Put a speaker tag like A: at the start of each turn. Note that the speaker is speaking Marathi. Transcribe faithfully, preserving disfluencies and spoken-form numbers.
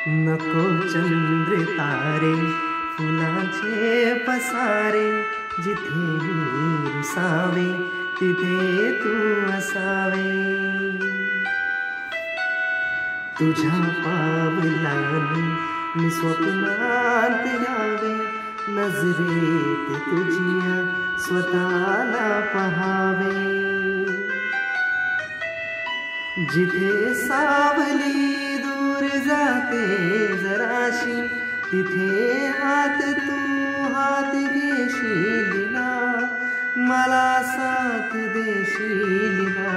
A: नको चंद्र तारे फुलांचे पसारे, जिथे मी रुसावे तिथे तू असावे. तुझ्या पावलांनी मी स्वप्नात यावे, नजरेत तुझ्या स्वतःला पहावे. जिथे सावली दूर जाते जराशी, तिथे हात तू हात घेशील ना, मला साथ देशील ना.